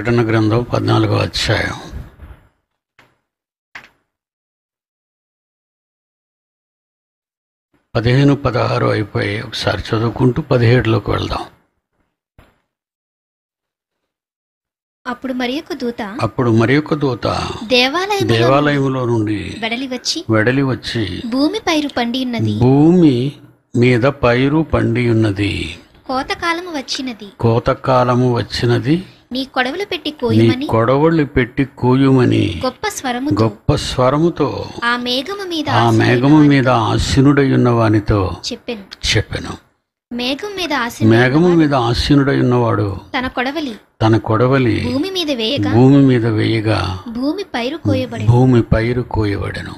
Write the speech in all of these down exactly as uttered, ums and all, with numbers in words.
ప్రకటన గ్రంథం పద్నాలుగో అధ్యాయం పదిహేను పదహారు అయిపోయి ఒకసారి చదువుకుంటూ పదిహేడులోకి వెళ్దాం. అప్పుడు మరియొక దూత అప్పుడు మరియొక దూత దేవాలయములో దేవాలయములో నుండి వెడలి వచ్చి వెడలి వచ్చి భూమి పైరు పండి ఉన్నది, భూమి మీద పైరు పండి ఉన్నది, కోతకాలము వచ్చినది, కోతకాలము వచ్చినది, నీ కొడవలు పెట్టి నీ కోయమని కొడవళ్ళు పెట్టి కూయుమని గొప్ప స్వరముతో గొప్ప స్వరముతో ఆ మేఘము మీద ఆ మేఘము మీద ఆసీనుడై ఉన్న వానితో చెప్పెను. చెప్పెను. మేఘం మీద ఆసీనుడైన మేఘము మీద ఆసీనుడై ఉన్నవాడు తన కొడవలి తన కొడవలి భూమి మీద వేయగా భూమి మీద వేయగా భూమి పైరు కోయబడి భూమి పైరు కోయబడెను.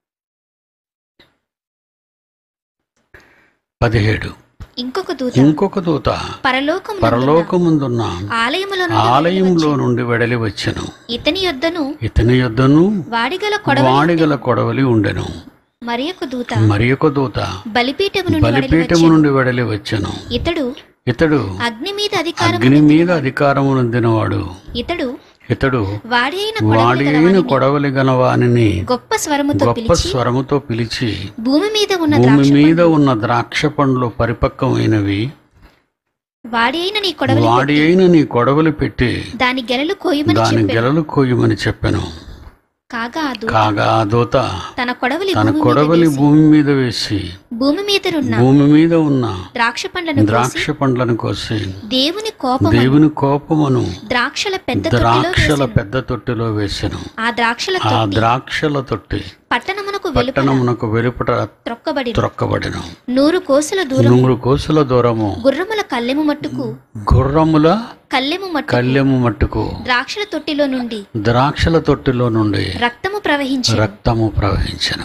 పదిహేడు ఇంకొక దూత ఇంకొక దూత పరలోకము పరలోకముందున్న ఆలయములో ఆలయంలో నుండి వెడలి వచ్చెను. ఇతని యొద్దను ఇతని యొద్దను వాడిగల కొడవలి వాడిగల కొడవలి ఉండెను. మరియొక దూత మరి ఒక దూత బలిపీఠము నుండి వెడలి బలిపీఠము వచ్చెను. నుండి వెడలి వచ్చెను. ఇతడు ఇతడు అగ్ని మీద అధికారం అగ్ని మీద అధికారము నొందినవాడు. ఇతడు ఇతడు వాడి అయిన వాడి అయిన కొడవలి గల వానిని గొప్ప స్వరముతో గొప్ప పిలిచి స్వరముతో పిలిచి భూమి మీద ఉన్న భూమి ద్రాక్ష మీద ఉన్న ద్రాక్ష పండ్లు పరిపక్వమైనవి, వాడి అయిన నీ కొడవలి వాడి అయిన నీ కొడవలి పెట్టి దాని గెలలు కోయమని దాని చెప్పెను. గెలలు కోయమని చెప్పెను. కాగా ఆ దూత కాగా ఆ దూత తన కొడవలి తన భూమి మీద కొడవలి వేసి, భూమి మీద వేసి భూమి మీదనున్న భూమి మీద ఉన్న ద్రాక్ష పండ్లను కోసి ద్రాక్ష పండ్లను కోసి దేవుని కోపము దేవుని కోపమును ద్రాక్షల పెద్ద తొట్టిలో ద్రాక్షల వేసెను. పెద్ద తొట్టిలో వేసెను. ఆ ద్రాక్షల ఆ తొట్టి ద్రాక్షల తొట్టి పట్టణమునకు వెలుపల పట్టణమునకు వెలుపట త్రొక్కబడి త్రొక్కబడెను. నూరు కోసుల దూరం నూరు కోసుల దూరము గుర్రముల కల్లెము మట్టుకు గుర్రముల కల్లెము మట్టుకు కళ్ళెము మట్టుకు ద్రాక్షల తొట్టిలో నుండి ద్రాక్షల తొట్టిలో నుండి రక్తము ప్రవహించి రక్తము ప్రవహించెను.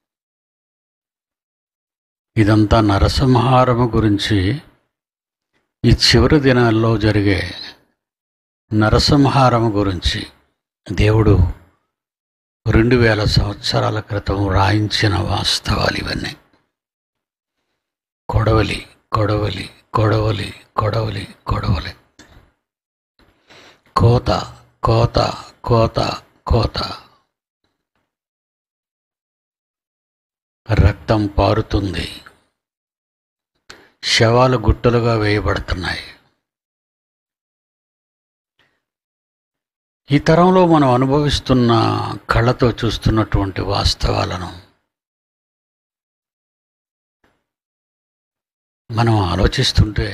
ఇదంతా నరసంహారము గురించి, ఈ చివరి దినాల్లో జరిగే నరసంహారము గురించి దేవుడు రెండు వేల సంవత్సరాల క్రితం రాయించిన వాస్తవాలు ఇవన్నీ. కొడవలి కొడవలి కొడవలి కొడవలి కొడవలి కోత కోత కోత కోత రక్తం పారుతుంది, శవాలు గుట్టలుగా వేయబడుతున్నాయి. ఈ తరంలో మనం అనుభవిస్తున్న కళ్ళతో చూస్తున్నటువంటి వాస్తవాలను మనం ఆలోచిస్తుంటే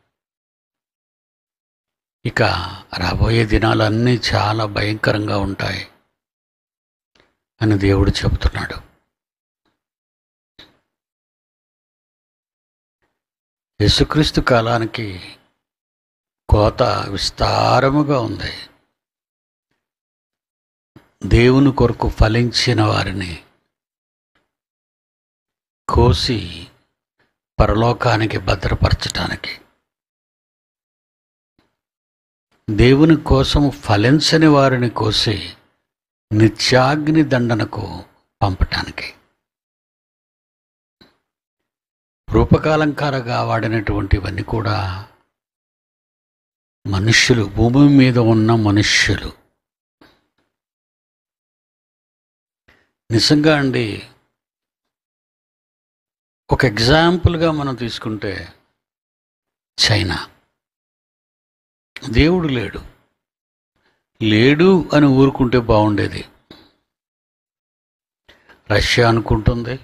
ఇక రాబోయే దినాలన్నీ చాలా భయంకరంగా ఉంటాయి అని దేవుడు చెబుతున్నాడు. యేసుక్రీస్తు కాలానికి కోత విస్తారముగా ఉంది. దేవుని కొరకు ఫలించిన వారిని కోసి పరలోకానికి భద్రపరచటానికి, దేవుని కోసం ఫలించని వారిని కోసి నిత్యాగ్ని దండనకు పంపటానికి, రూపకాలంకారగా వాడినటువంటివన్నీ కూడా మనుష్యులు, భూమి మీద ఉన్న మనుష్యులు. నిజంగా అండి, ఒక ఎగ్జాంపుల్గా మనం తీసుకుంటే చైనా. దేవుడు లేడు లేడు అని ఊరుకుంటే బాగుండేది. రష్యా అనుకుంటుంది,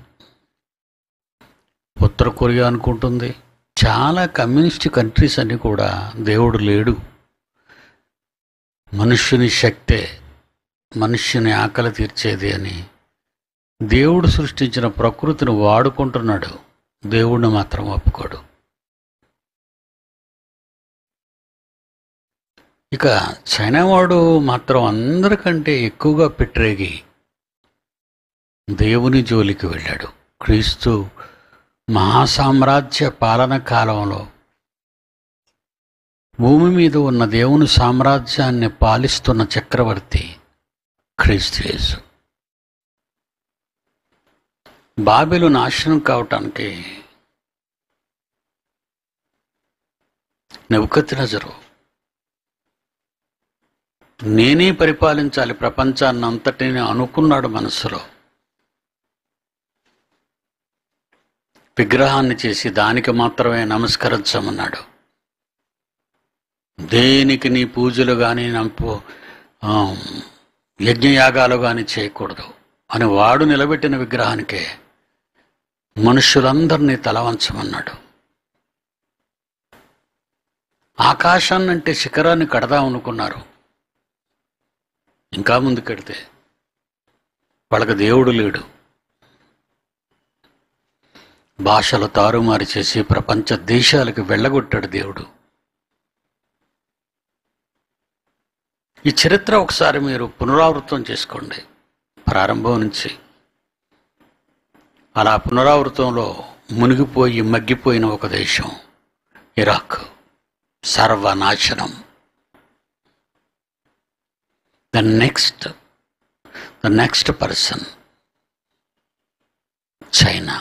ఉత్తర కొరియా అనుకుంటుంది, చాలా కమ్యూనిస్ట్ కంట్రీస్ అన్నీ కూడా దేవుడు లేడు, మనుష్యుని శక్తే మనుష్యుని ఆకలి తీర్చేది అని దేవుడు సృష్టించిన ప్రకృతిని వాడుకుంటున్నాడు, దేవుడిని మాత్రం ఒప్పుకోడు. ఇక చైనా వాడు మాత్రం అందరికంటే ఎక్కువగా పెట్టరేగి దేవుని జోలికి వెళ్ళాడు. క్రీస్తు మహాసామ్రాజ్య పాలన కాలంలో భూమి మీద ఉన్న దేవుని సామ్రాజ్యాన్ని పాలిస్తున్న చక్రవర్తి క్రీస్తు యేసు. బాబెలు నాశనం కావటానికి నెబుకద్నెజరు నేనే పరిపాలించాలి ప్రపంచాన్ని అంతటిని అనుకున్నాడు మనసులో. విగ్రహాన్ని చేసి దానికి మాత్రమే నమస్కరించమన్నాడు. దేనికి నీ పూజలు కానీ నంపు యజ్ఞయాగాలు కానీ చేయకూడదు అని వాడు నిలబెట్టిన విగ్రహానికే మనుషులందరినీ తలవంచమన్నాడు. ఆకాశాన్నంటే శిఖరాన్ని కడదాం అనుకున్నారు. ఇంకా ముందుకెడితే వాళ్ళకి దేవుడు లేడు. భాషలు తారుమారు చేసి ప్రపంచ దేశాలకు వెళ్ళగొట్టాడు దేవుడు. ఈ చరిత్ర ఒకసారి మీరు పునరావృతం చేసుకోండి ప్రారంభం నుంచి. అలా పునరావృతంలో మునిగిపోయి మగ్గిపోయిన ఒక దేశం ఇరాక్, సర్వనాశనం. The next the next person China,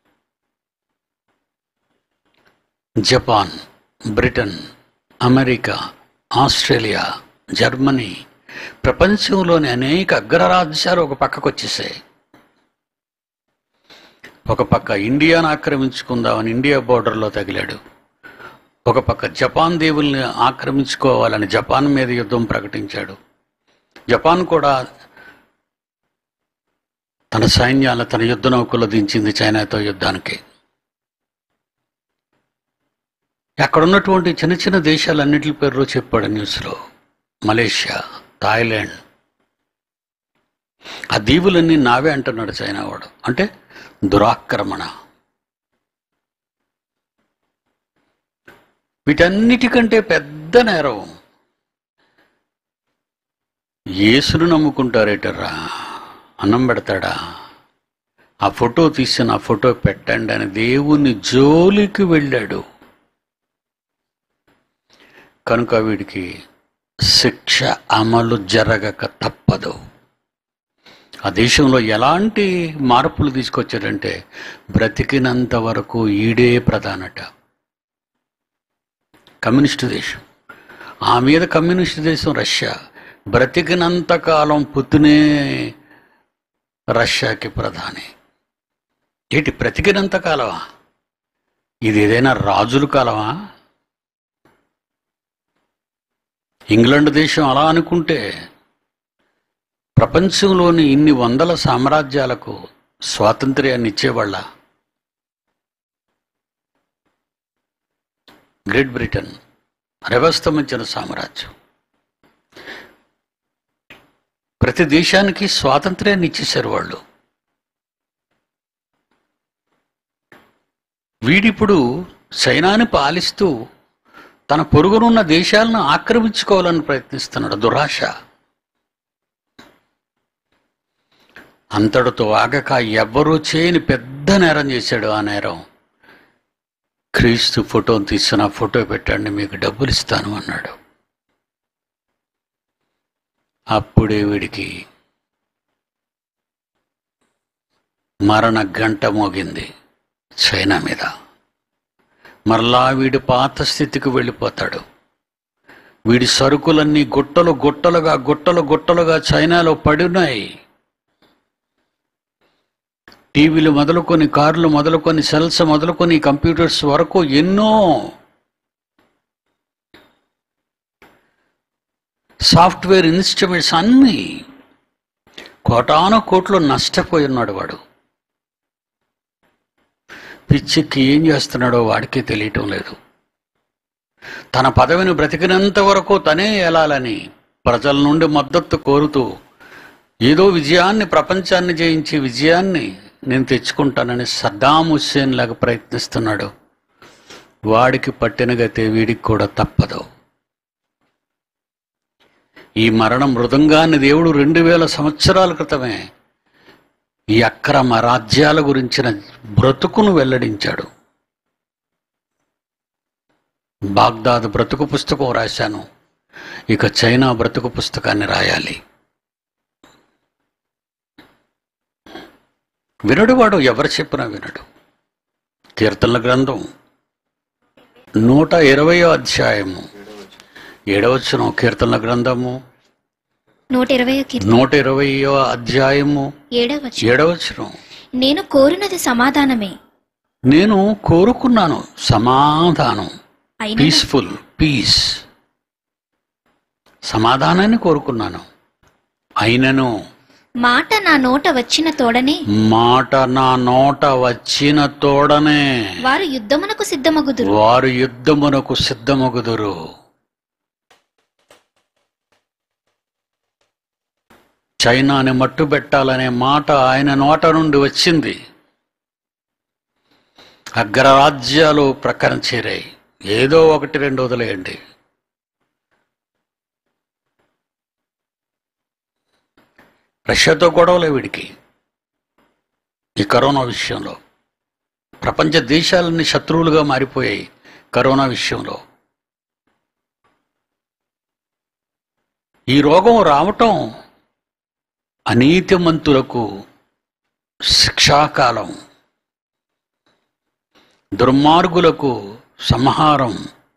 Japan, Britain, America, Australia, Germany, ప్రపంచంలోని అనేక అగ్రరాజ్యాలు ఒక పక్కకు వచ్చేసాయి. ఒక పక్క ఇండియాను ఆక్రమించుకుందామని ఇండియా బోర్డర్లో తగిలాడు. ఒక పక్క జపాన్ దేవుల్ని ఆక్రమించుకోవాలని జపాన్ మీద యుద్ధం ప్రకటించాడు. జపాన్ కూడా తన సైన్యాలను తన యుద్ధ నౌకలో దించింది చైనాతో యుద్ధానికి. అక్కడ ఉన్నటువంటి చిన్న చిన్న దేశాలన్నిటి పేర్లు చెప్పాడు న్యూస్లో. మలేషియా, థాయిలాండ్, ఆ దీవులన్నీ నావే అంటున్నాడు చైనా వాడు. అంటే దురాక్రమణ. వీటన్నిటికంటే పెద్ద నేరం యేసును నమ్ముకుంటారేటరా, అన్నం పెడతాడా, ఆ ఫోటో తీసిన ఆ ఫోటో పెట్టండి అని దేవుని జోలికి వెళ్ళాడు. కనుక వీడికి శిక్ష అమలు జరగక తప్పదు. ఆ దేశంలో ఎలాంటి మార్పులు తీసుకొచ్చాడంటే బ్రతికినంత వరకు ఈడే ప్రధానట. కమ్యూనిస్టు దేశం, ఆ మీద కమ్యూనిస్టు దేశం రష్యా. బ్రతికినంత కాలం పుతినే రష్యాకి ప్రధాని. ఏంటి బ్రతికినంత కాలమా? ఇది ఏదైనా రాజుల కాలమా? ఇంగ్లాండ్ దేశం అలా అనుకుంటే ప్రపంచంలోని ఇన్ని వందల సామ్రాజ్యాలకు స్వాతంత్ర్యాన్ని ఇచ్చేవాళ్ళ. గ్రేట్ బ్రిటన్ రెవస్తమించిన సామ్రాజ్యం. ప్రతి దేశానికి స్వాతంత్ర్యాన్ని ఇచ్చేశారు వాళ్ళు. వీడిప్పుడు చైనాని పాలిస్తూ తన పొరుగునున్న దేశాలను ఆక్రమించుకోవాలని ప్రయత్నిస్తున్నాడు. దురాశ. అంతటితో ఆగక ఎవ్వరూ చేయని పెద్ద నేరం చేశాడు. ఆ నేరం క్రీస్తు ఫోటోను తీసిన ఫోటో పెట్టండి మీకు డబ్బులు ఇస్తాను అన్నాడు. అప్పుడే వీడికి మరణ గంట మోగింది చైనా మీద. మరలా వీడి పాత స్థితికి వెళ్ళిపోతాడు. వీడి సరుకులన్నీ గుట్టలు గుట్టలుగా గుట్టలు గుట్టలుగా చైనాలో పడినాయి. టీవీలు మొదలుకొని, కార్లు మొదలుకొని, సెల్స్ మొదలుకొని, కంప్యూటర్స్ వరకు ఎన్నో సాఫ్ట్వేర్ ఇన్స్ట్రుమెంట్స్ అన్నీ కోటాను కోట్లు నష్టపోయి ఉన్నాడు వాడు. పిచ్చికి ఏం చేస్తున్నాడో వాడికే తెలియటం లేదు. తన పదవిని బ్రతికినంత వరకు తనే ఎలాలని ప్రజల నుండి మద్దతు కోరుతూ ఏదో విజయాన్ని, ప్రపంచాన్ని జయించి విజయాన్ని నేను తెచ్చుకుంటానని సద్దాం హుస్సేన్ లాగా ప్రయత్నిస్తున్నాడు. వాడికి పట్టిన గతే వీడికి కూడా తప్పదు. ఈ మరణ మృదంగాన్ని దేవుడు రెండు వేల సంవత్సరాల క్రితమే ఈ అక్రమ రాజ్యాల గురించిన బ్రతుకును వెల్లడించాడు. బాగ్దాద్ బ్రతుకు పుస్తకం రాశాను, ఇక చైనా బ్రతుకు పుస్తకాన్ని రాయాలి. వినడు వాడు, ఎవరు చెప్పినా వినడు. కీర్తనల గ్రంథం నూట ఇరవయో అధ్యాయము ఏడవచనం, కీర్తనల గ్రంథము నూట ఇరవై కీర్తన నూట ఇరవయో అధ్యాయము ఏడవ వచనం. ఏడవచనం. నేను కోరినది సమాధానమే, నేను కోరుకున్నాను సమాధానం, అయినను పీస్ఫుల్ పీస్, సమాధానాన్ని కోరుకున్నాను. అయినను మాట నా నోట వచ్చిన తోడనే మాట నా నోట వచ్చిన తోడనే వారు యుద్ధమునకు సిద్ధమగుదురు. వారు యుద్ధమునకు సిద్ధమగుదురు. చైనాని మట్టుబెట్టాలనే మాట ఆయన నోట నుండి వచ్చింది. అగ్రరాజ్యాలు ప్రక్కన చేరాయి. ఏదో ఒకటి రెండు వదిలేయండి. రష్యాతో గొడవలే వీడికి. ఈ కరోనా విషయంలో ప్రపంచ దేశాలన్నీ శత్రువులుగా మారిపోయాయి. కరోనా విషయంలో ఈ రోగం రావటం అనీతిమంతులకు శిక్షాకాలం, దుర్మార్గులకు సంహారం.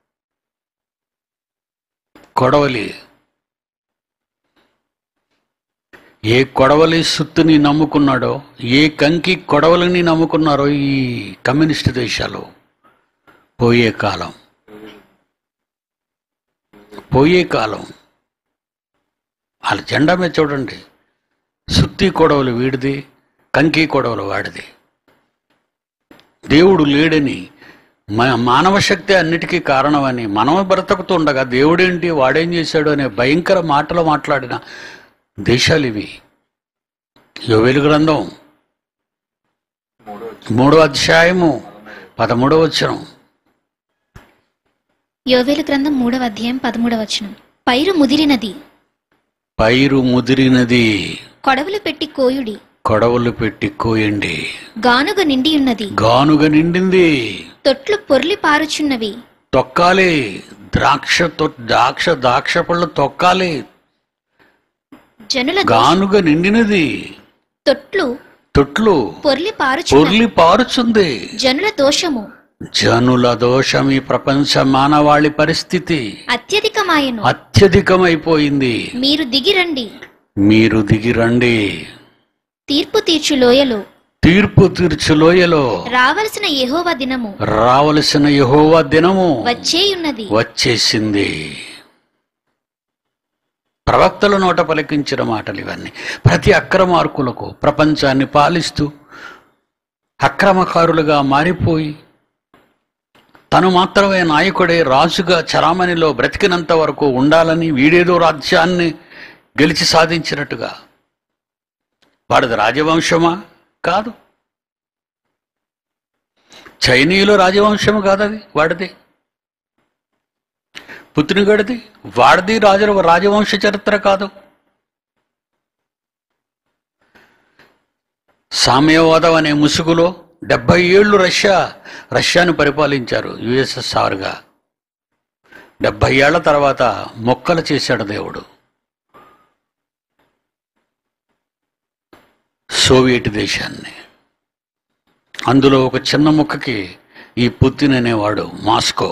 కొడవలి ఏ కొడవలి సుత్తుని నమ్ముకున్నాడో, ఏ కంకి కొడవలిని నమ్ముకున్నారో ఈ కమ్యూనిస్ట్ దేశాలు, పోయే కాలం పోయే కాలం వాళ్ళ జెండా మీద చూడండి, సుత్తి కొడవలు వీడిది, కంకి కొడవలు వాడిది. దేవుడు లేడని, మానవ శక్తి అన్నిటికీ కారణమని మనం బ్రతుకుతుండగా దేవుడేంటి వాడేం చేశాడు అనే భయంకర మాటలు మాట్లాడిన దేశాలు ఇవి. యోవేలు గ్రంథం మూడో అధ్యాయము పదమూడవ వచనం. యోవేలు గ్రంథం మూడవ అధ్యాయం పదమూడవ వచనం. పైరు ముదిరినది, పైరు ముదిరినది, కొడవలు పెట్టి కోయుడి, కొడవలు పెట్టి కోయండి. గానుగ నిండి ఉన్నది, గానుగ నిండింది, తొట్లు పొర్లి పారుచున్నవి, తొక్కాలి. ద్రాక్ష ద్రాక్ష ద్రాక్ష పళ్ళు తొక్కాలి. జనుల గానుగ నిండినది, తొట్లు తొట్లు పొర్లి పారుచు పొర్లి పారుచుంది. జనుల దోషము, జనుల దోషం ఈ ప్రపంచ మానవాళి పరిస్థితి అత్యధికమాయను. అత్యధికమైపోయింది. మీరు దిగిరండి, మీరు దిగిరండి. తీర్పు తీర్చు లోయలో, తీర్పు తీర్చు లోయలో రావలసిన యెహోవా దినము, రావలసిన యెహోవా దినము వచ్చేయున్నది. వచ్చేసింది. ప్రవక్తల నోట పలికించిన మాటలు ఇవన్నీ. ప్రతి అక్రమార్కులకు, ప్రపంచాన్ని పాలిస్తూ అక్రమకారులుగా మారిపోయి తను మాత్రమే నాయకుడే రాజుగా చరామణిలో బ్రతికినంత వరకు ఉండాలని వీడేదో రాజ్యాన్ని గెలిచి సాధించినట్టుగా. వాడిది రాజవంశమా? కాదు. చైనీయులు రాజవంశము కాదది, వాడిది. పుత్రిగడిది, వాడిది రాజు రాజవంశ చరిత్ర కాదు. సామ్యవాదం అనే ముసుగులో డెబ్బై ఏళ్ళు రష్యా రష్యాను పరిపాలించారు యుఎస్ఎస్ఆర్గా. డెబ్బై ఏళ్ల తర్వాత మొక్కలు చేశాడు దేవుడు. సోవియట్ దేశాన్ని. అందులో ఒక చిన్న ముక్కకి ఈ పుతిన్ అనేవాడు మాస్కో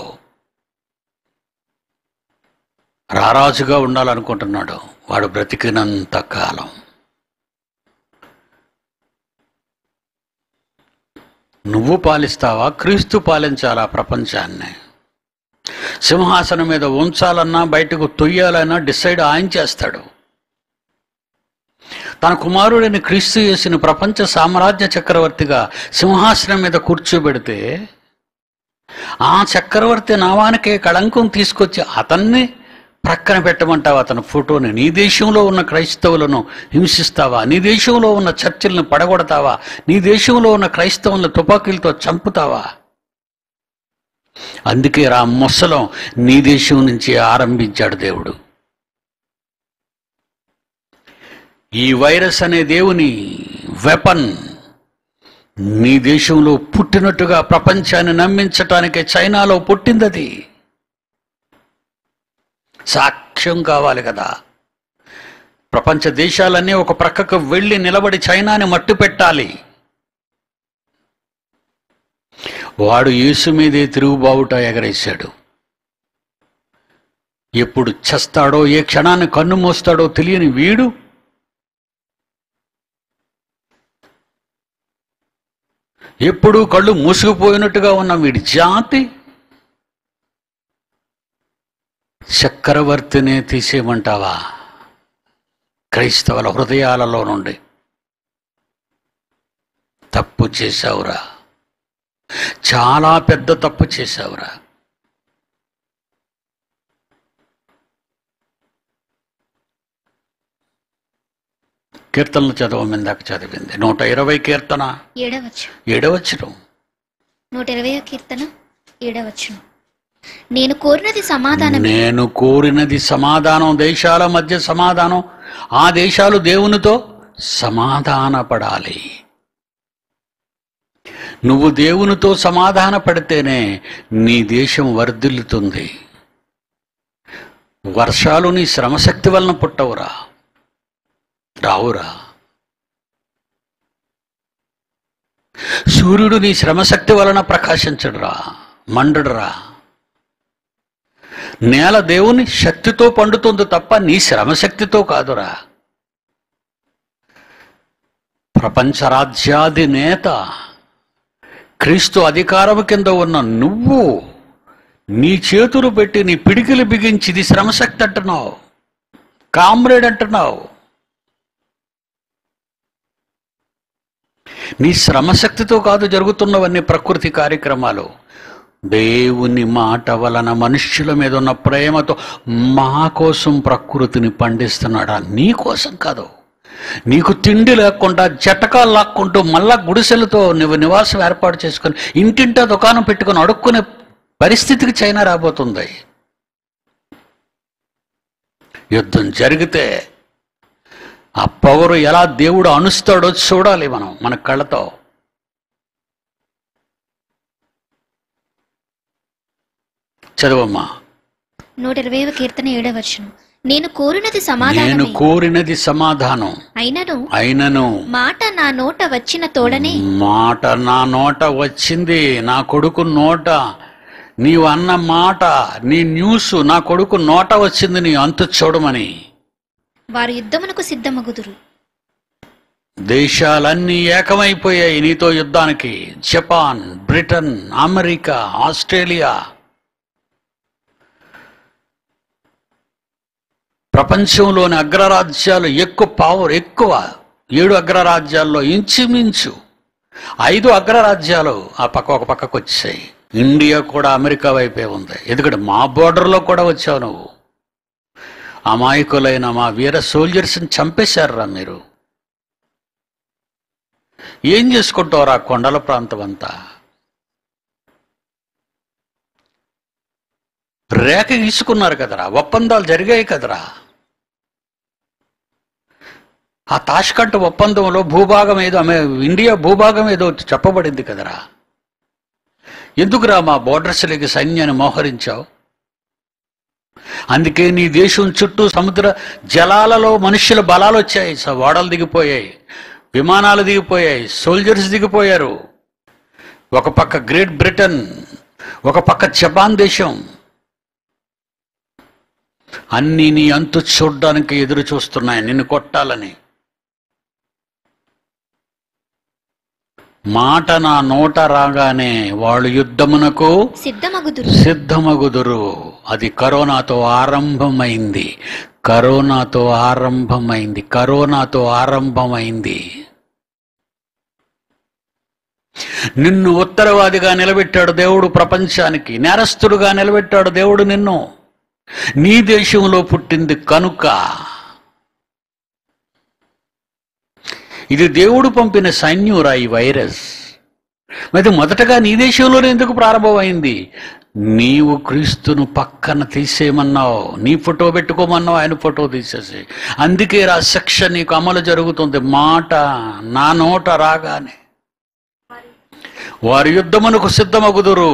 రారాజుగా ఉండాలనుకుంటున్నాడు. వాడు బ్రతికినంత కాలం. నువ్వు పాలిస్తావా? క్రీస్తు పాలించాలా ప్రపంచాన్ని? సింహాసనం మీద ఉంచాలన్నా బయటకు తొయ్యాలన్నా డిసైడ్ ఆయన చేస్తాడు. తన కుమారుడిని క్రీస్తు యేసుని ప్రపంచ సామ్రాజ్య చక్రవర్తిగా సింహాసనం మీద కూర్చోబెడితే ఆ చక్రవర్తి నామానికే కళంకం తీసుకొచ్చి అతన్ని ప్రక్కన పెట్టమంటావా? అతని ఫోటోని. నీ దేశంలో ఉన్న క్రైస్తవులను హింసిస్తావా? నీ దేశంలో ఉన్న చర్చిలను పడగొడతావా? నీ దేశంలో ఉన్న క్రైస్తవులను తుపాకీలతో చంపుతావా? అందుకే రా మొసలం నీ దేశం నుంచి ఆరంభించాడు దేవుడు. ఈ వైరస్ అనే దేవుని వెపన్ నీ దేశంలో పుట్టినట్టుగా ప్రపంచాన్ని నమ్మించటానికి చైనాలో పుట్టిందది. సాక్ష్యం కావాలి కదా. ప్రపంచ దేశాలన్నీ ఒక ప్రక్కకు వెళ్ళి నిలబడి చైనాని మట్టు పెట్టాలి. వాడు యేసు మీదే తిరుగుబావుట ఎగరేశాడు. ఎప్పుడు చస్తాడో ఏ క్షణాన్ని కన్ను మోస్తాడో తెలియని వీడు ఎప్పుడూ కళ్ళు మూసుకుపోయినట్టుగా ఉన్న వీడి జాతి చక్రవర్తినే తీసేయమంటావా క్రైస్తవుల హృదయాలలో నుండి? తప్పు చేశావురా, చాలా పెద్ద తప్పు చేశావురా. కీర్తనలు చదవమిందాక చదివింది నూట ఇరవై కీర్తన ఏడవచ్చు ఏడవచ్చును. నూట ఇరవై కీర్తన ఏడవచ్చు. నేను కోరినది సమాధానం, నేను కోరినది సమాధానం, దేశాల మధ్య సమాధానం. ఆ దేశాలు దేవునితో సమాధానపడాలి. నువ్వు దేవునితో సమాధాన పడితేనే నీ దేశం వర్ధిల్లుతుంది. వర్షాలు నీ శ్రమశక్తి వలన పుట్టవురా, రావురా. సూర్యుడు నీ శ్రమశక్తి వలన ప్రకాశించడురా, మండడురా. నేల దేవుని శక్తితో పండుతుంది తప్ప నీ శ్రమశక్తితో కాదురా. ప్రపంచ రాజ్యాధినేత క్రీస్తు అధికారము కింద ఉన్న నువ్వు నీ చేతులు పెట్టి నీ పిడికిలు బిగించి ఇది శ్రమశక్తి అంటున్నావు, కామ్రేడ్ అంటున్నావు. నీ శ్రమశక్తితో కాదు జరుగుతున్నవన్నీ ప్రకృతి కార్యక్రమాలు. దేవుని మాట వలన మనుష్యుల మీద ఉన్న ప్రేమతో మా కోసం ప్రకృతిని పండిస్తున్నాడా, నీ కోసం కాదు. నీకు తిండి లేకుండా జటకాలు లాక్కుంటూ మళ్ళా గుడిసెలతో నువ్వు నివాసం ఏర్పాటు చేసుకుని ఇంటింటా దుకాణం పెట్టుకుని అడుక్కునే పరిస్థితికి చైనా రాబోతుంది. యుద్ధం జరిగితే ఆ పవరు ఎలా దేవుడు అణుస్తాడో చూడాలి మనం మన కళ్ళతో. చదవమ్మా. నూట ఇరవై కీర్తన ఏడవచ్చు. నేను కోరినది సమాధానం, నేను కోరినది సమాధానం, అయినను అయినను మాట నా నోట వచ్చిన తోడనే. మాట నా నోట వచ్చింది, నా కొడుకు నోట నీవు అన్న మాట, నీ న్యూస్ నా కొడుకు నోట వచ్చింది, నీ అంతు చూడమని. వారు యుద్ధమునకు సిద్ధమగుదురు. దేశాలన్నీ ఏకమైపోయాయి నీతో యుద్ధానికి. జపాన్, బ్రిటన్, అమెరికా, ఆస్ట్రేలియా, ప్రపంచంలోని అగ్రరాజ్యాలు ఎక్కువ పవర్ ఎక్కువ. ఏడు అగ్రరాజ్యాల్లో ఇంచుమించు ఐదు అగ్రరాజ్యాలు ఆ పక్క ఒక పక్కకు వచ్చాయి. ఇండియా కూడా అమెరికా వైపే ఉంది. ఎందుకంటే మా బోర్డర్లో కూడా వచ్చావు నువ్వు. అమాయకులైన మా వీర సోల్జర్స్ని చంపేశారురా మీరు. ఏం చేసుకుంటావురా కొండల ప్రాంతం అంతా? రేఖ గీసుకున్నారు కదరా, ఒప్పందాలు జరిగాయి కదరా. ఆ తాష్కంట్ ఒప్పందంలో భూభాగం ఏదో ఆమె ఇండియా భూభాగం ఏదో చెప్పబడింది కదరా. ఎందుకురా మా బోర్డర్స్లకి సైన్యాన్ని మోహరించావు? అందుకే నీ దేశం చుట్టూ సముద్ర జలాలలో మనుష్యుల బలాలు వచ్చాయి. ఓడలు దిగిపోయాయి, విమానాలు దిగిపోయాయి, సోల్జర్స్ దిగిపోయారు. ఒక పక్క గ్రేట్ బ్రిటన్, ఒక పక్క జపాన్ దేశం, అన్నీ నీ అంతు చూడ్డానికి ఎదురు చూస్తున్నాయి నిన్ను కొట్టాలని. మాట నా నోట రాగానే వాళ్ళు యుద్ధమునకు సిద్ధమగుదురు సిద్ధమగుదురు. అది కరోనాతో ఆరంభమైంది, కరోనాతో ఆరంభమైంది, కరోనాతో ఆరంభమైంది. నిన్ను ఉత్తరవాదిగా నిలబెట్టాడు దేవుడు ప్రపంచానికి, నేరస్తుడుగా నిలబెట్టాడు దేవుడు నిన్ను. నీ దేశంలో పుట్టింది కనుక ఇది దేవుడు పంపిన సైన్యురా ఈ వైరస్. మరి మొదటగా నీ దేశంలోనే ఎందుకు ప్రారంభమైంది? నీవు క్రీస్తును పక్కన తీసేయమన్నావు, నీ ఫోటో పెట్టుకోమన్నావు, ఆయన ఫోటో తీసేసి. అందుకే రా శిక్ష నీకు అమలు జరుగుతుంది. మాట నా నోట రాగానే వారి యుద్ధమునకు సిద్ధమగుదురు.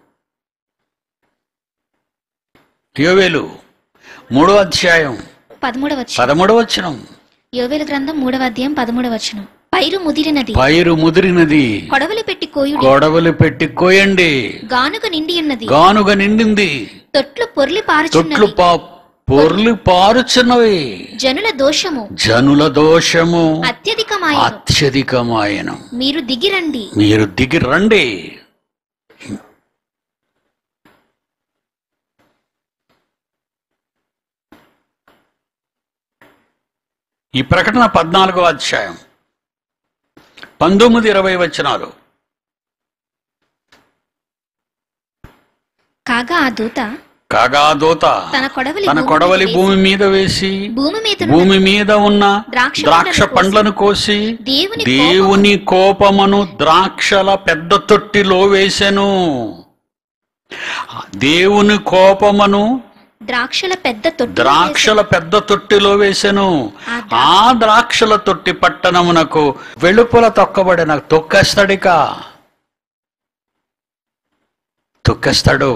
యోవేలు మూడో అధ్యాయం పదమూడవ పదమూడవ వచనం. యోవేలు గ్రంథం మూడవ అధ్యాయం పదమూడవ వచనం. పైరు ముదిరినది, పైరు ముదిరినది, కొడవలి పెట్టి కోయుడి, కొడవలి పెట్టి కోయండి. గానుగ నిండి ఉన్నది, గానుగ నిండింది, తొట్లు పొర్లి తొట్లు పారుచున్నవి, పొర్లి పారుచున్నవి. జనుల దోషము జనుల దోషము అత్యధికమాయను. అత్యధికమాయను. మీరు దిగిరండి. మీరు దిగి రండి. ఈ ప్రకటన పద్నాలుగో అధ్యాయం పంతొమ్మిది ఇరవై వచనాలు. కాగా ఆ దూత కాగా ఆ దూత తన కొడవలి తన కొడవలి భూమి మీద వేసి భూమి మీద భూమి మీద ఉన్న ద్రాక్ష ద్రాక్ష పండ్లను కోసి దేవుని దేవుని కోపమును ద్రాక్షల పెద్ద తొట్టిలో వేసెను. దేవుని కోపమును ద్రాక్షల పెద్ద తొట్టి ద్రాక్షల పెద్ద తొట్టిలో వేసెను. ఆ ద్రాక్షల తొట్టి పట్టణమునకు వెలుపల తొక్కబడిన తొక్కేస్తాడిక తొక్కేస్తాడు.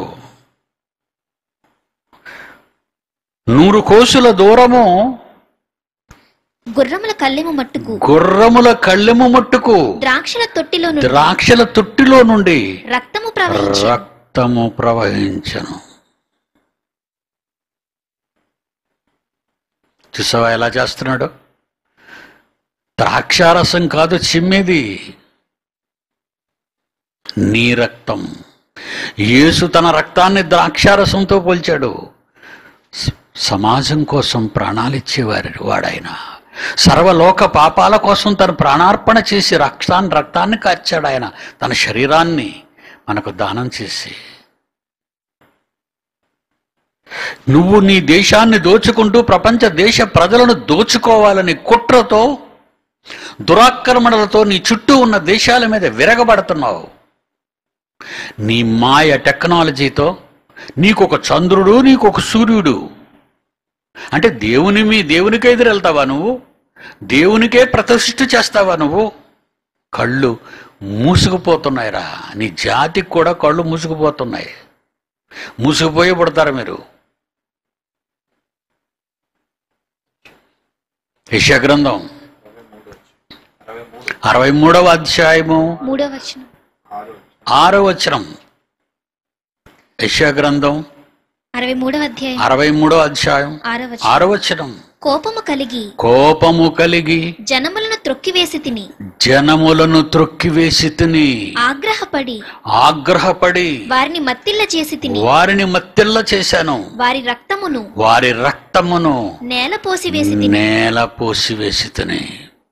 నూరు కోసుల దూరము గుర్రముల కళ్ళెము మట్టుకు గుర్రముల కళ్ళెము మట్టుకు ద్రాక్షల తొట్టిలో నుండి ద్రాక్షల తొట్టిలో నుండి రక్తము ప్రవహించెను. రక్తము ప్రవహించను. చూసావా ఎలా చేస్తున్నాడు? ద్రాక్షారసం కాదు చిమ్మేది, నీ రక్తం. యేసు తన రక్తాన్ని ద్రాక్షారసంతో పోల్చాడు. సమాజం కోసం ప్రాణాలిచ్చేవారి వాడాయన. సర్వలోక పాపాల కోసం తన ప్రాణార్పణ చేసి రక్తాన్ని రక్తాన్ని కార్చాడు ఆయన, తన శరీరాన్ని మనకు దానం చేసి. నువ్వు నీ దేశాన్ని దోచుకుంటూ ప్రపంచ దేశ ప్రజలను దోచుకోవాలని కుట్రతో దురాక్రమణలతో నీ చుట్టూ ఉన్న దేశాల మీద విరగబడుతున్నావు. నీ మాయ టెక్నాలజీతో నీకొక చంద్రుడు, నీకొక సూర్యుడు. అంటే దేవుని మీ దేవునికి ఎదురెళ్తావా నువ్వు? దేవునికే ప్రతిష్ఠ చేస్తావా నువ్వు? కళ్ళు మూసుకుపోతున్నాయిరా. నీ జాతికి కూడా కళ్ళు మూసుకుపోతున్నాయి. మూసుకుపోయి పడతారు మీరు. యెషయా గ్రంథం అరవై మూడవ అధ్యాయము మూడవ వచనం ఆరో వచనం. యెషయా గ్రంథం అరవై మూడవ అధ్యాయం అరవై మూడో అధ్యాయం ఆరవ వచనం. ఆరో వచనం. కోపము కలిగి కోపము కలిగి జనములను త్రొక్కివేసి తిని జనములను త్రొక్కివేసి తిని ఆగ్రహపడి ఆగ్రహపడి వారిని మత్తిల్ల చేసి తిని వారిని మత్తిల్ల చేశాను. వారి రక్తమును వారి రక్తమును నేల పోసి వేసి తిని. నేల పోసి వేసి తిని.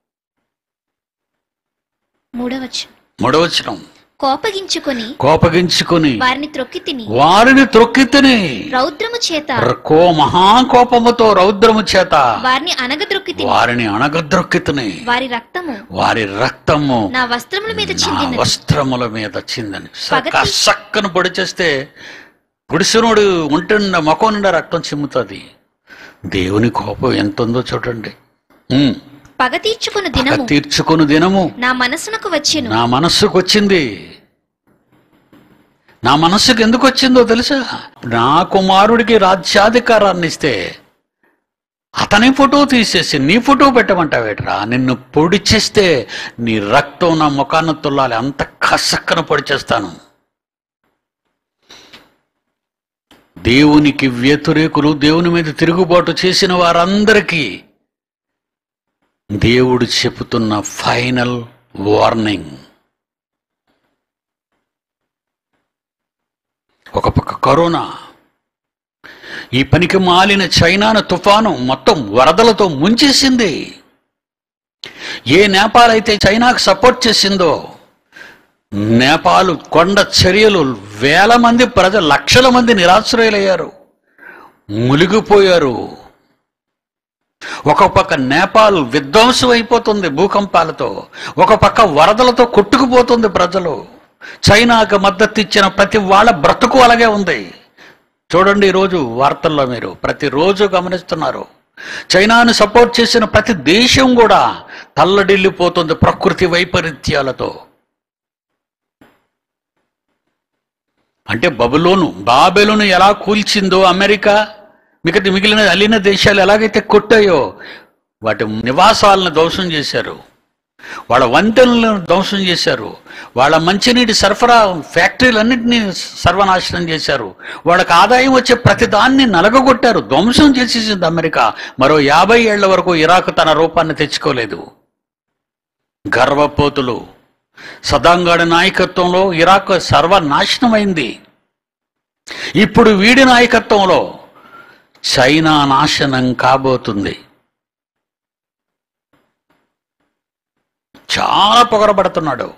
మూడవ వచనం. మూడో వచనం. కోపగించుకొని కోపగించుకొని వారిని త్రొక్కి తిని వారిని త్రొక్కి తిని రౌద్రము చేత కో మహాకోపముతో రౌద్రము చేత వారిని అనగద్రొక్కి తిని వారిని అణగద్రొక్కి తిని వారి రక్తము వారి రక్తము నా వస్త్రముల మీద నా చిందినది. వస్త్రముల మీద చిందని. పగటి- సక్కను పొడి చేస్తే గుడిసినోడు ఉంటున్న ముఖం నిండా రక్తం చిమ్ముతుంది. దేవుని కోపం ఎంత ఉందో చూడండి. ఉమ్. పగ తీర్చుకుని పగ దినము తీర్చుకుని దినము నా మనస్సునకు వచ్చెను. నా మనస్సుకు వచ్చింది. నా మనస్సుకు ఎందుకు వచ్చిందో తెలుసా? నా కుమారుడికి రాజ్యాధికారాన్ని ఇస్తే అతని ఫోటో తీసేసి నీ ఫోటో పెట్టమంటావేట్రా? నిన్ను పొడి చేస్తే నీ రక్తం నా ముఖాన్ని తుల్లాలి, అంత కసక్కన పొడి చేస్తాను. దేవునికి వ్యతిరేకులు, దేవుని మీద తిరుగుబాటు చేసిన వారందరికీ దేవుడు చెబుతున్న ఫైనల్ వార్నింగ్. ఒక పక్క కరోనా, ఈ పనికి మాలిన చైనాను తుఫాను మొత్తం వరదలతో ముంచేసింది. ఏ నేపాల్ అయితే చైనాకు సపోర్ట్ చేసిందో, నేపాల్ కొండ చర్యలు వేల మంది ప్రజలు, లక్షల మంది నిరాశ్రయులయ్యారు, మునిగిపోయారు. ఒక పక్క నేపాల్ విధ్వంసం అయిపోతుంది భూకంపాలతో, ఒక పక్క వరదలతో కొట్టుకుపోతుంది ప్రజలు. చైనాకు మద్దతు ఇచ్చిన ప్రతి వాళ్ళ బ్రతుకు అలాగే ఉంది. చూడండి, ఈరోజు వార్తల్లో మీరు ప్రతిరోజు గమనిస్తున్నారు. చైనాను సపోర్ట్ చేసిన ప్రతి దేశం కూడా తల్లడిల్లిపోతుంది ప్రకృతి వైపరీత్యాలతో. అంటే బబులోను బాబెలును ఎలా కూల్చిందో అమెరికా, మిగతా మిగిలిన అలిన దేశాలు ఎలాగైతే కొట్టాయో వాటి నివాసాలను ధ్వంసం చేశారు. వాళ్ళ వంతెనలను ధ్వంసం చేశారు, వాళ్ళ మంచినీటి సరఫరా ఫ్యాక్టరీలన్నింటినీ సర్వనాశనం చేశారు, వాళ్ళకి ఆదాయం వచ్చే ప్రతిదాన్ని నలగగొట్టారు, ధ్వంసం చేసేసింది అమెరికా. మరో యాభై ఏళ్ల వరకు ఇరాక్ తన రూపాన్ని తెచ్చుకోలేదు. గర్వపోతులు. సదాంగాడి నాయకత్వంలో ఇరాక్ సర్వనాశనమైంది. ఇప్పుడు వీడి నాయకత్వంలో చైనా నాశనం కాబోతుంది. చాలా పొగరబడుతున్నాడు.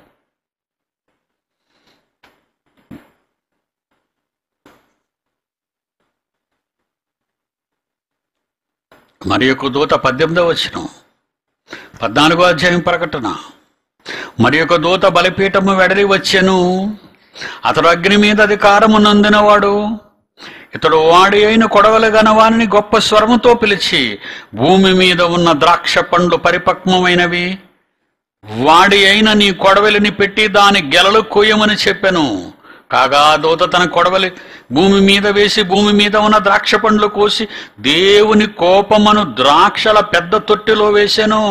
మరి యొక్క దూత పద్దెనిమిదవ వచనం, పద్నాలుగో అధ్యాయం ప్రకటన. మరి యొక్క దూత బలిపీఠము వెడలి వచ్చెను, అతడు అగ్ని మీద అధికారము నొందినవాడు, ఇతడు వాడి అయిన కొడవలి గనవాని గొప్ప స్వరముతో పిలిచి, భూమి మీద ఉన్న ద్రాక్ష పండ్లు పరిపక్వమైనవి, వాడి అయిన నీ కొడవలిని పెట్టి దాని గెలలు కోయమని చెప్పెను. కాగా దూత తన కొడవలి భూమి మీద వేసి భూమి మీద ఉన్న ద్రాక్ష పండ్లు కోసి దేవుని కోపమును ద్రాక్షల పెద్ద తొట్టిలో వేసెను.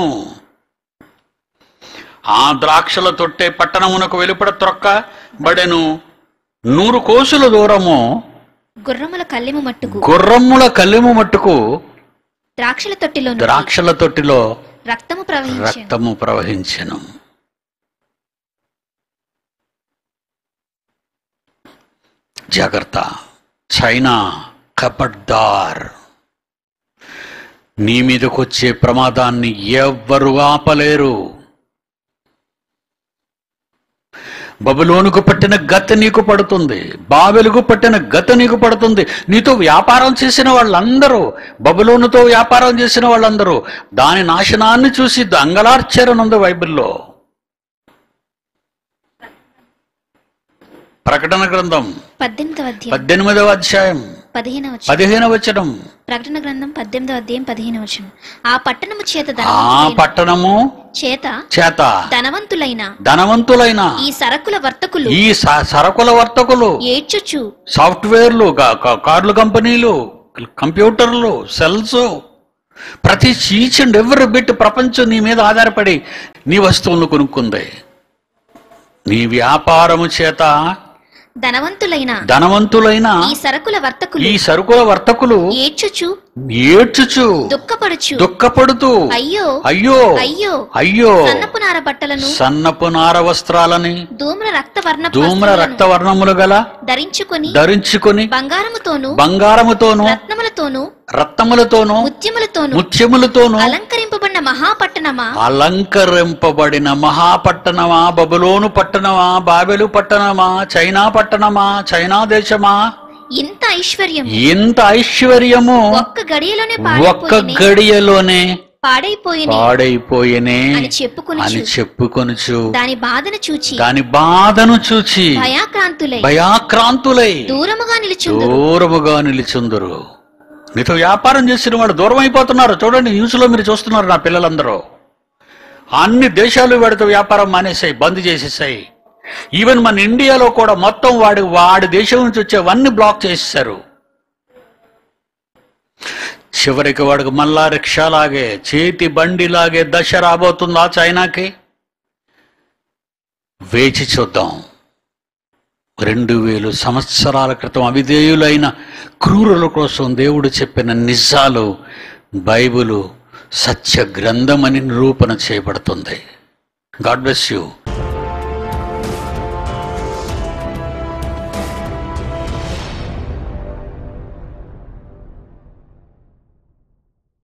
ఆ ద్రాక్షల తొట్టె పట్టణమునకు వెలుపడ త్రొక్కబడెను. నూరు కోసుల దూరము గుర్రముల కల్లెము మట్టుకు గుర్రముల కల్లెము మట్టుకు ద్రాక్షల తొట్టిలో ద్రాక్షల తొట్టిలో రక్తము ప్రవహించెను. రక్తము ప్రవహించెను. జాగ్రత్త. చైనా కబడ్దార్. నీ మీదకొచ్చే ప్రమాదాన్ని ఎవ్వరు ఆపలేరు. బబులోనుకు పట్టిన గత నీకు పడుతుంది, బాబెలుకు పట్టిన గత నీకు పడుతుంది. నీతో వ్యాపారం చేసిన వాళ్ళందరూ, బబులోనుతో వ్యాపారం చేసిన వాళ్ళందరూ దాని నాశనాన్ని చూసి దంగలార్చారనుంది బైబిల్లో. ప్రకటన గ్రంథం పద్దెనిమిదవ అధ్యాయం పద్దెనిమిదవ అధ్యాయం పదిహేనవ వచనం. పదిహేనవ వచనం. ప్రకటన గ్రంథం పద్దెనిమిదవ అధ్యాయం పదిహేనవ వచనం. ఆ పట్టణము చేత ఆ ధనవంతులైన- పట్టణము చేత చేత ధనవంతులైన ధనవంతులైన ఈ సరకుల వర్తకులు ఈ స- సరకుల వర్తకులు, ఏడ్చుచు సాఫ్ట్వేర్లు, కా- కా- కార్ల కంపెనీలు, కంప్యూటర్లు, సెల్స్, ప్రతి ఈచ్ అండ్ ఎవరి బిట్ ప్రపంచం నీ మీద ఆధారపడి నీ వస్తువులను కొనుక్కుంది. నీ వ్యాపారము చేత ధనవంతులైన ధనవంతులైన ఈ సరకుల వర్తకులు ఈ సరుకుల వర్తకులు ఏడ్చుచు ఏడ్చుచు దుఃఖపడుచు దుఃఖపడుతూ అయ్యో అయ్యో అయ్యో అయ్యో సన్నపు నార బట్టలను సన్నపు నార వస్త్రాలని ధూమ్ర రక్తవర్ణ ధూమ్ర రక్తవర్ణములు గల ధరించుకొని ధరించుకొని బంగారముతోను బంగారముతోను రత్నములతోను రత్నములతోను ముత్యములతోను ముత్యములతోను అలంకరింపబడిన మహాపట్టణమా అలంకరింపబడిన మహాపట్టణమా, బబులోను పట్టణమా, బాబెలు పట్టణమా, చైనా పట్టణమా, చైనా దేశమా, ఇంత ఐశ్వర్యం ఇంత ఐశ్వర్యము ఒక్క గడియలోనే ఒక్క పాడైపోయినే గడియలోనే పాడైపోయినే పాడైపోయేనే అని చెప్పుకొని అని చెప్పుకొనుచు దాని బాధను చూచి దాని బాధను చూచి భయాక్రాంతులై భయాక్రాంతులై దూరముగా నిలుచుందు. దూరముగా నిలిచుందురు. నీతో వ్యాపారం చేసిన వాళ్ళు దూరం అయిపోతున్నారు. చూడండి, న్యూస్ లో మీరు చూస్తున్నారు. నా పిల్లలందరూ అన్ని దేశాలు వాడితో వ్యాపారం మానేసాయి, బంద్ చేసేసాయి. ఈవెన్ మన ఇండియాలో కూడా మొత్తం వాడి వాడి దేశం నుంచి వచ్చేవన్నీ బ్లాక్ చేసేసారు. చివరికి వాడికి మళ్ళా రిక్షాలాగే, చేతి బండిలాగే దశ రాబోతుందా చైనాకి? వేచి చూద్దాం. రెండు వేలు సంవత్సరాల క్రితం అవిధేయులైన క్రూరుల కోసం దేవుడు చెప్పిన నిజాలు బైబిలు సత్య గ్రంథమని నిరూపణ చేయబడుతుంది. God bless you.